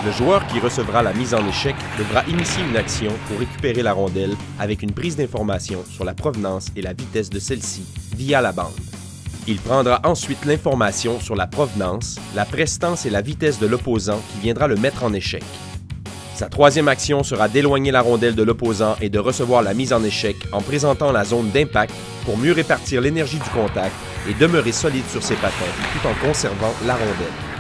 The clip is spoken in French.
Le joueur qui recevra la mise en échec devra initier une action pour récupérer la rondelle avec une prise d'information sur la provenance et la vitesse de celle-ci via la bande. Il prendra ensuite l'information sur la provenance, la prestance et la vitesse de l'opposant qui viendra le mettre en échec. Sa troisième action sera d'éloigner la rondelle de l'opposant et de recevoir la mise en échec en présentant la zone d'impact pour mieux répartir l'énergie du contact et demeurer solide sur ses patins tout en conservant la rondelle.